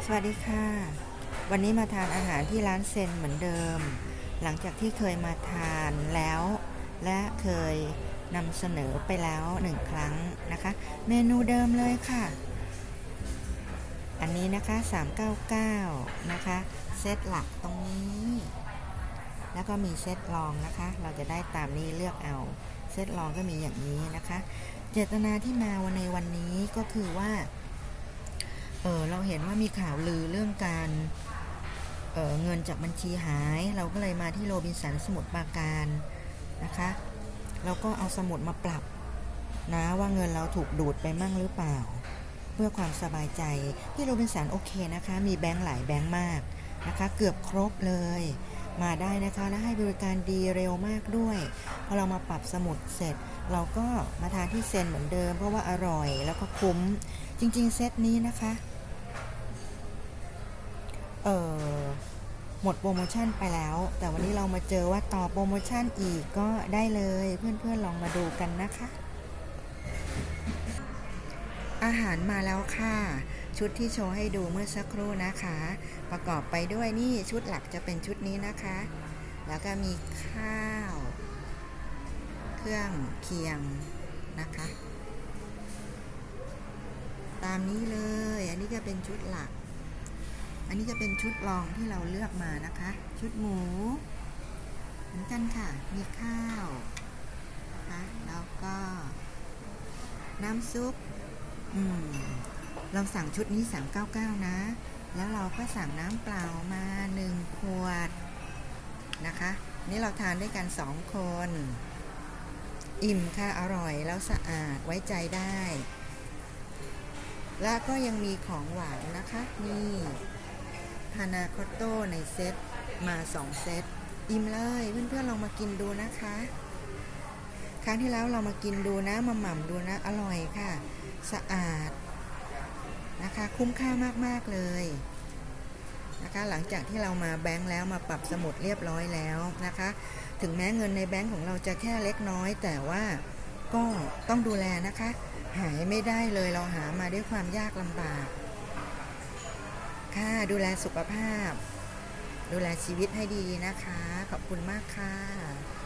วัสดีค่ะวันนี้มาทานอาหารที่ร้านเซนเหมือนเดิมหลังจากที่เคยมาทานแล้วและเคยนำเสนอไปแล้ว1 ครั้งนะคะเมนูเดิมเลยค่ะอันนี้นะคะ399นะคะเซตหลักตรงนี้แล้วก็มีเซตรองนะคะเราจะได้ตามนี้เลือกเอาเซตรองก็มีอย่างนี้นะคะเจตนาที่มาในวันนี้ก็คือว่าเราเห็นว่ามีข่าวลือเรื่องการเงินจากบัญชีหายเราก็เลยมาที่โรบินสันสมุทรปราการนะคะเราก็เอาสมุดมาปรับนะว่าเงินเราถูกดูดไปมั่งหรือเปล่าเพื่อความสบายใจที่โรบินสันโอเคนะคะมีแบงค์หลายแบงค์มากนะคะเกือบครบเลยมาได้นะคะและให้บริการดีเร็วมากด้วยพอเรามาปรับสมุดเสร็จเราก็มาทานที่เซนเหมือนเดิมเพราะว่าอร่อยแล้วก็คุ้มจริงๆเซตนี้นะคะหมดโปรโมชั่นไปแล้วแต่วันนี้เรามาเจอว่าต่อโปรโมชั่นอีกก็ได้เลยเพื่อนๆลองมาดูกันนะคะอาหารมาแล้วค่ะชุดที่โชว์ให้ดูเมื่อสักครู่นะคะประกอบไปด้วยนี่ชุดหลักจะเป็นชุดนี้นะคะแล้วก็มีข้าวเครื่องเคียงนะคะตามนี้เลยอันนี้ก็เป็นชุดหลักอันนี้จะเป็นชุดรองที่เราเลือกมานะคะชุดหมูเหมือนกันค่ะมีข้าวนะคะแล้วก็น้ำซุปเราสั่งชุดนี้399นะแล้วเราก็สั่งน้ำเปล่ามา1 ขวดนะคะนี่เราทานด้วยกัน2 คนอิ่มค่ะอร่อยแล้วสะอาดไว้ใจได้และก็ยังมีของหวานนะคะนี่พานาคอตโต้ในเซตมา2 เซตอิ่มเลยเพื่อนๆลองมากินดูนะคะครั้งที่แล้วเรามากินดูนะมาหม่ำดูนะอร่อยค่ะสะอาดนะคะคุ้มค่ามากๆเลยนะคะหลังจากที่เรามาแบงค์แล้วมาปรับสมุดเรียบร้อยแล้วนะคะถึงแม้เงินในแบงค์ของเราจะแค่เล็กน้อยแต่ว่าก็ต้องดูแลนะคะหายไม่ได้เลยเราหามาด้วยความยากลำบากค่ะดูแลสุขภาพดูแลชีวิตให้ดีนะคะขอบคุณมากค่ะ